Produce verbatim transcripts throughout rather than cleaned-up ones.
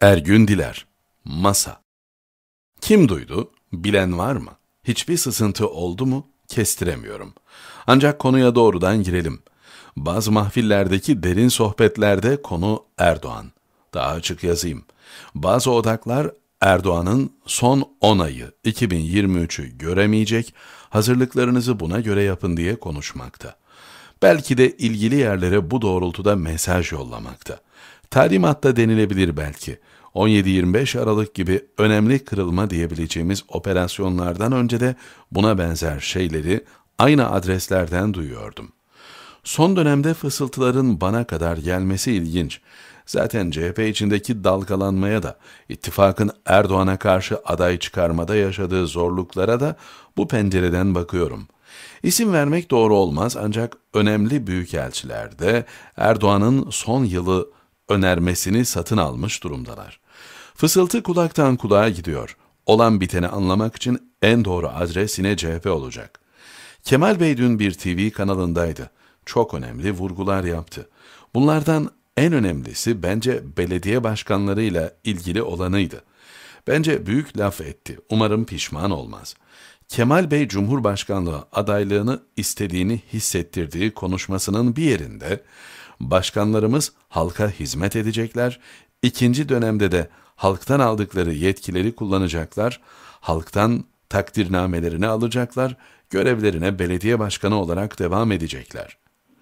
Ergün Diler, Masa. Kim duydu? Bilen var mı? Hiçbir sızıntı oldu mu? Kestiremiyorum. Ancak konuya doğrudan girelim. Bazı mahfillerdeki derin sohbetlerde konu Erdoğan. Daha açık yazayım. Bazı odaklar Erdoğan'ın son on ayı iki bin yirmi üçü göremeyecek, hazırlıklarınızı buna göre yapın diye konuşmakta. Belki de ilgili yerlere bu doğrultuda mesaj yollamakta. Talimatta denilebilir belki. on yedi yirmi beş Aralık gibi önemli kırılma diyebileceğimiz operasyonlardan önce de buna benzer şeyleri aynı adreslerden duyuyordum. Son dönemde fısıltıların bana kadar gelmesi ilginç. Zaten C H P içindeki dalgalanmaya da, ittifakın Erdoğan'a karşı aday çıkarmada yaşadığı zorluklara da bu pencereden bakıyorum. İsim vermek doğru olmaz ancak önemli büyükelçilerde Erdoğan'ın son yılı önermesini satın almış durumdalar. Fısıltı kulaktan kulağa gidiyor. Olan biteni anlamak için en doğru adres yine C H P olacak. Kemal Bey dün bir T V kanalındaydı. Çok önemli vurgular yaptı. Bunlardan en önemlisi bence belediye başkanlarıyla ilgili olanıydı. Bence büyük laf etti. Umarım pişman olmaz. Kemal Bey Cumhurbaşkanlığı adaylığını istediğini hissettirdiği konuşmasının bir yerinde başkanlarımız halka hizmet edecekler, ikinci dönemde de halktan aldıkları yetkileri kullanacaklar, halktan takdirnamelerini alacaklar, görevlerine belediye başkanı olarak devam edecekler.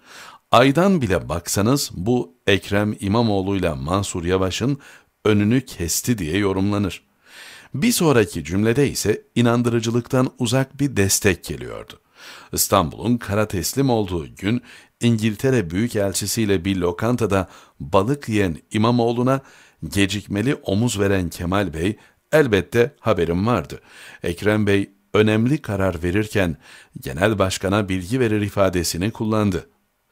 Aydan bile baksanız bu Ekrem İmamoğlu'yla Mansur Yavaş'ın önünü kesti diye yorumlanır. Bir sonraki cümlede ise inandırıcılıktan uzak bir destek geliyordu. İstanbul'un kara teslim olduğu gün İngiltere Büyükelçisiyle bir lokantada balık yiyen İmamoğlu'na gecikmeli omuz veren Kemal Bey, elbette haberim vardı. Ekrem Bey önemli karar verirken genel başkana bilgi verir ifadesini kullandı.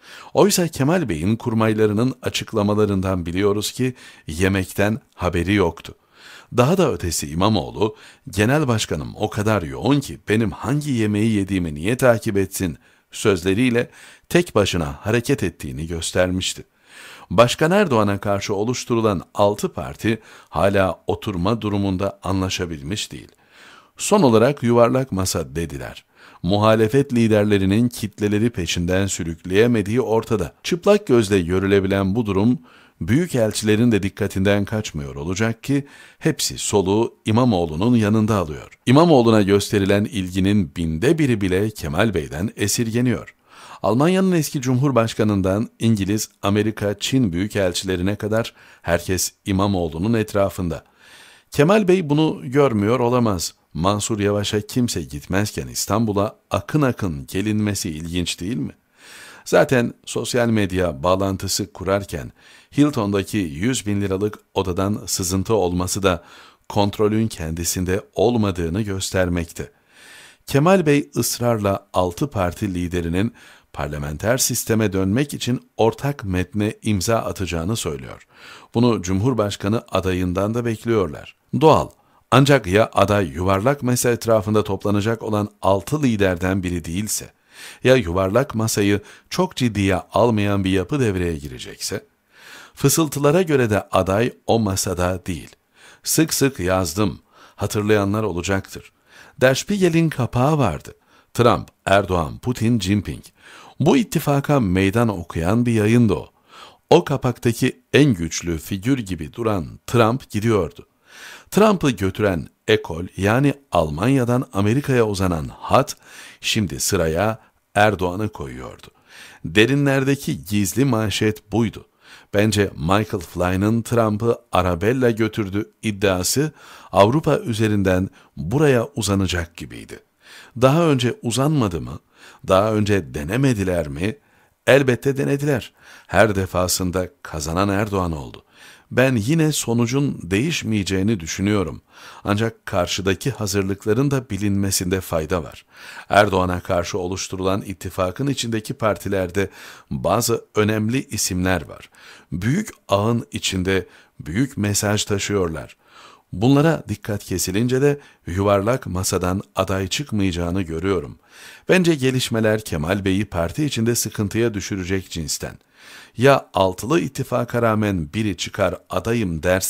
Oysa Kemal Bey'in kurmaylarının açıklamalarından biliyoruz ki yemekten haberi yoktu. Daha da ötesi İmamoğlu, genel başkanım o kadar yoğun ki benim hangi yemeği yediğimi niye takip etsin sözleriyle tek başına hareket ettiğini göstermişti. Başkan Erdoğan'a karşı oluşturulan altı parti hala oturma durumunda anlaşabilmiş değil. Son olarak yuvarlak masa dediler. Muhalefet liderlerinin kitleleri peşinden sürükleyemediği ortada. Çıplak gözle görülebilen bu durum, büyükelçilerin de dikkatinden kaçmıyor olacak ki hepsi soluğu İmamoğlu'nun yanında alıyor. İmamoğlu'na gösterilen ilginin binde biri bile Kemal Bey'den esirgeniyor. Almanya'nın eski Cumhurbaşkanı'ndan İngiliz, Amerika, Çin büyükelçilerine kadar herkes İmamoğlu'nun etrafında. Kemal Bey bunu görmüyor olamaz. Mansur Yavaş'a kimse gitmezken İstanbul'a akın akın gelinmesi ilginç değil mi? Zaten sosyal medya bağlantısı kurarken Hilton'daki yüz bin liralık odadan sızıntı olması da kontrolün kendisinde olmadığını göstermekte. Kemal Bey ısrarla altı parti liderinin parlamenter sisteme dönmek için ortak metne imza atacağını söylüyor. Bunu Cumhurbaşkanı adayından da bekliyorlar. Doğal. Ancak ya aday yuvarlak masa etrafında toplanacak olan altı liderden biri değilse, ya yuvarlak masayı çok ciddiye almayan bir yapı devreye girecekse? Fısıltılara göre de aday o masada değil. Sık sık yazdım, hatırlayanlar olacaktır. Der Spiegel'in kapağı vardı. Trump, Erdoğan, Putin, Jinping. Bu ittifaka meydan okuyan bir yayındı o. O kapaktaki en güçlü figür gibi duran Trump gidiyordu. Trump'ı götüren ekol yani Almanya'dan Amerika'ya uzanan hat şimdi sıraya Erdoğan'ı koyuyordu. Derinlerdeki gizli manşet buydu. Bence Michael Flynn'ın Trump'ı Arabella götürdü iddiası Avrupa üzerinden buraya uzanacak gibiydi. Daha önce uzanmadı mı? Daha önce denemediler mi? Elbette denediler. Her defasında kazanan Erdoğan oldu. Ben yine sonucun değişmeyeceğini düşünüyorum. Ancak karşıdaki hazırlıkların da bilinmesinde fayda var. Erdoğan'a karşı oluşturulan ittifakın içindeki partilerde bazı önemli isimler var. Büyük ağın içinde büyük mesaj taşıyorlar. Bunlara dikkat kesilince de yuvarlak masadan aday çıkmayacağını görüyorum. Bence gelişmeler Kemal Bey'i parti içinde sıkıntıya düşürecek cinsten. Ya altılı ittifaka rağmen biri çıkar adayım derse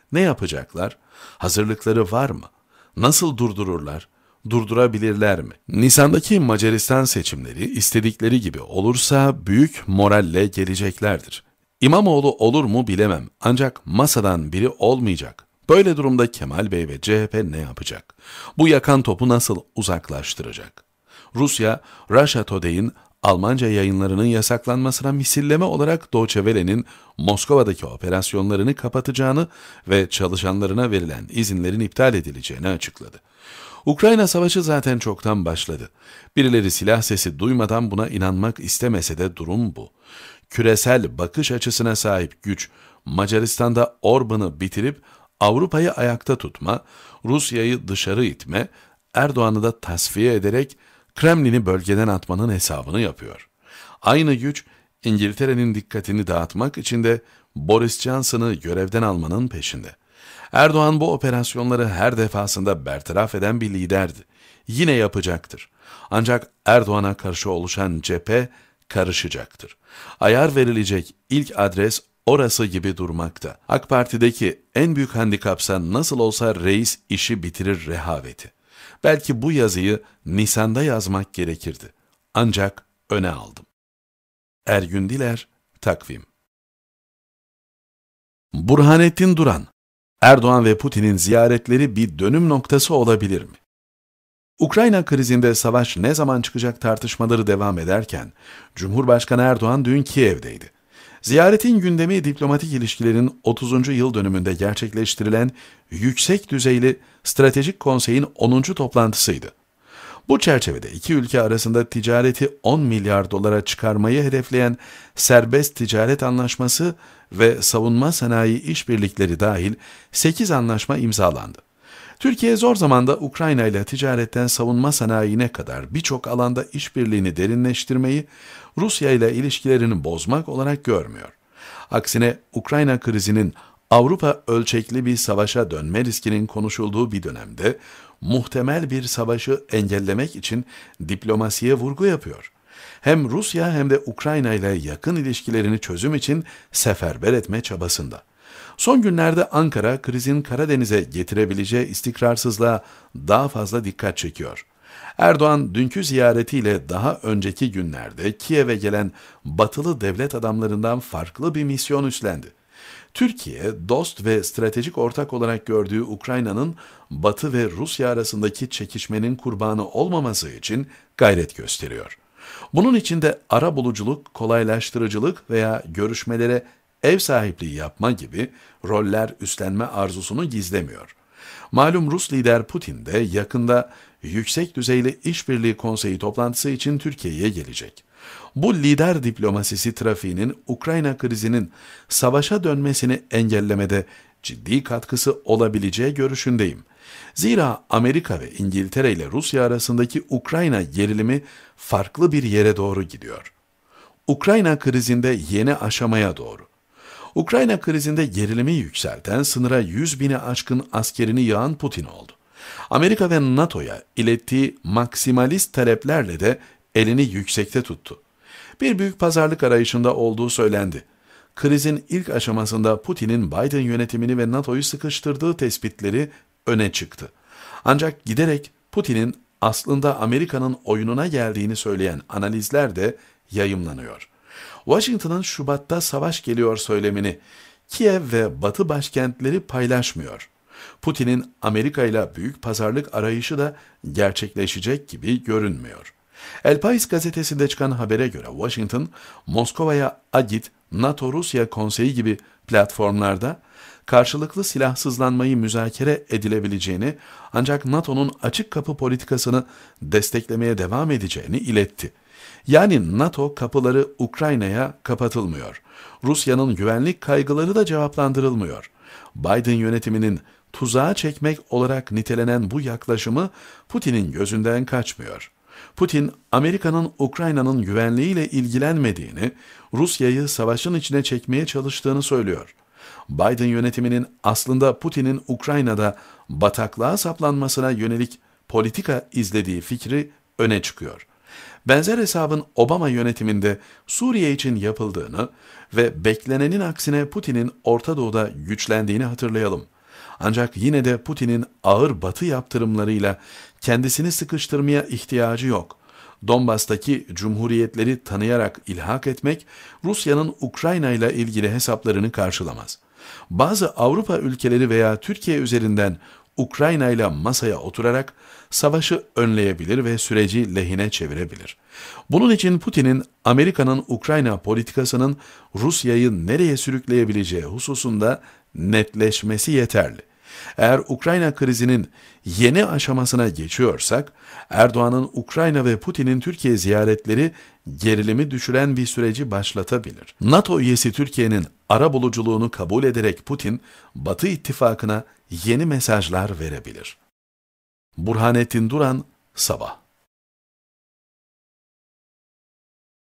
Ne yapacaklar? Hazırlıkları var mı? Nasıl durdururlar? Durdurabilirler mi? Nisan'daki Macaristan seçimleri istedikleri gibi olursa büyük moralle geleceklerdir. İmamoğlu olur mu bilemem, ancak masadan biri olmayacak. Böyle durumda Kemal Bey ve C H P ne yapacak? Bu yakan topu nasıl uzaklaştıracak? Rusya, Russia Today'in Almanca yayınlarının yasaklanmasına misilleme olarak Deutsche Welle'nin Moskova'daki operasyonlarını kapatacağını ve çalışanlarına verilen izinlerin iptal edileceğini açıkladı. Ukrayna savaşı zaten çoktan başladı. Birileri silah sesi duymadan buna inanmak istemese de durum bu. Küresel bakış açısına sahip güç, Macaristan'da Orban'ı bitirip Avrupa'yı ayakta tutma, Rusya'yı dışarı itme, Erdoğan'ı da tasfiye ederek Kremlin'i bölgeden atmanın hesabını yapıyor. Aynı güç, İngiltere'nin dikkatini dağıtmak için de Boris Johnson'ı görevden almanın peşinde. Erdoğan bu operasyonları her defasında bertaraf eden bir liderdi. Yine yapacaktır. Ancak Erdoğan'a karşı oluşan cephe karışacaktır. Ayar verilecek ilk adres orası gibi durmakta. AK Parti'deki en büyük handikapsa nasıl olsa reis işi bitirir rehaveti. Belki bu yazıyı Nisan'da yazmak gerekirdi. Ancak öne aldım. Ergün Diler, Takvim. Burhanettin Duran, Erdoğan ve Putin'in ziyaretleri bir dönüm noktası olabilir mi? Ukrayna krizinde savaş ne zaman çıkacak tartışmaları devam ederken, Cumhurbaşkanı Erdoğan dün Kiev'deydi. Ziyaretin gündemi diplomatik ilişkilerin otuzuncu yıl dönümünde gerçekleştirilen yüksek düzeyli Stratejik Konsey'in onuncu toplantısıydı. Bu çerçevede iki ülke arasında ticareti on milyar dolara çıkarmayı hedefleyen serbest ticaret anlaşması ve savunma sanayi işbirlikleri dahil sekiz anlaşma imzalandı. Türkiye zor zamanda Ukrayna ile ticaretten savunma sanayine kadar birçok alanda işbirliğini derinleştirmeyi, Rusya ile ilişkilerini bozmak olarak görmüyor. Aksine Ukrayna krizinin Avrupa ölçekli bir savaşa dönme riskinin konuşulduğu bir dönemde muhtemel bir savaşı engellemek için diplomasiye vurgu yapıyor. Hem Rusya hem de Ukrayna ile yakın ilişkilerini çözüm için seferber etme çabasında. Son günlerde Ankara, krizin Karadeniz'e getirebileceği istikrarsızlığa daha fazla dikkat çekiyor. Erdoğan, dünkü ziyaretiyle daha önceki günlerde Kiev'e gelen batılı devlet adamlarından farklı bir misyon üstlendi. Türkiye, dost ve stratejik ortak olarak gördüğü Ukrayna'nın Batı ve Rusya arasındaki çekişmenin kurbanı olmaması için gayret gösteriyor. Bunun için de arabuluculuk, kolaylaştırıcılık veya görüşmelere ev sahipliği yapma gibi roller üstlenme arzusunu gizlemiyor. Malum Rus lider Putin de yakında Yüksek Düzeyli İşbirliği Konseyi toplantısı için Türkiye'ye gelecek. Bu lider diplomasisi trafiğinin Ukrayna krizinin savaşa dönmesini engellemede ciddi katkısı olabileceği görüşündeyim. Zira Amerika ve İngiltere ile Rusya arasındaki Ukrayna gerilimi farklı bir yere doğru gidiyor. Ukrayna krizinde yeni aşamaya doğru. Ukrayna krizinde gerilimi yükselten, sınıra yüz bini aşkın askerini yağan Putin oldu. Amerika ve NATO'ya ilettiği maksimalist taleplerle de elini yüksekte tuttu. Bir büyük pazarlık arayışında olduğu söylendi. Krizin ilk aşamasında Putin'in Biden yönetimini ve NATO'yu sıkıştırdığı tespitleri öne çıktı. Ancak giderek Putin'in aslında Amerika'nın oyununa geldiğini söyleyen analizler de yayımlanıyor. Washington'ın Şubat'ta savaş geliyor söylemini Kiev ve Batı başkentleri paylaşmıyor. Putin'in Amerika ile büyük pazarlık arayışı da gerçekleşecek gibi görünmüyor. El País gazetesinde çıkan habere göre Washington, Moskova'ya Agit, NATO-Rusya Konseyi gibi platformlarda karşılıklı silahsızlanmayı müzakere edilebileceğini, ancak NATO'nun açık kapı politikasını desteklemeye devam edeceğini iletti. Yani NATO kapıları Ukrayna'ya kapatılmıyor. Rusya'nın güvenlik kaygıları da cevaplandırılmıyor. Biden yönetiminin tuzağa çekmek olarak nitelenen bu yaklaşımı Putin'in gözünden kaçmıyor. Putin, Amerika'nın Ukrayna'nın güvenliğiyle ilgilenmediğini, Rusya'yı savaşın içine çekmeye çalıştığını söylüyor. Biden yönetiminin aslında Putin'in Ukrayna'da bataklığa saplanmasına yönelik politika izlediği fikri öne çıkıyor. Benzer hesabın Obama yönetiminde Suriye için yapıldığını ve beklenenin aksine Putin'in Orta Doğu'da güçlendiğini hatırlayalım. Ancak yine de Putin'in ağır Batı yaptırımlarıyla kendisini sıkıştırmaya ihtiyacı yok. Donbas'taki cumhuriyetleri tanıyarak ilhak etmek, Rusya'nın Ukrayna ile ilgili hesaplarını karşılamaz. Bazı Avrupa ülkeleri veya Türkiye üzerinden Ukrayna ile masaya oturarak savaşı önleyebilir ve süreci lehine çevirebilir. Bunun için Putin'in Amerika'nın Ukrayna politikasının Rusya'yı nereye sürükleyebileceği hususunda netleşmesi yeterli. Eğer Ukrayna krizinin yeni aşamasına geçiyorsak, Erdoğan'ın Ukrayna ve Putin'in Türkiye ziyaretleri gerilimi düşüren bir süreci başlatabilir. NATO üyesi Türkiye'nin arabuluculuğunu kabul ederek Putin, Batı ittifakına yeni mesajlar verebilir. Burhanettin Duran, Sabah.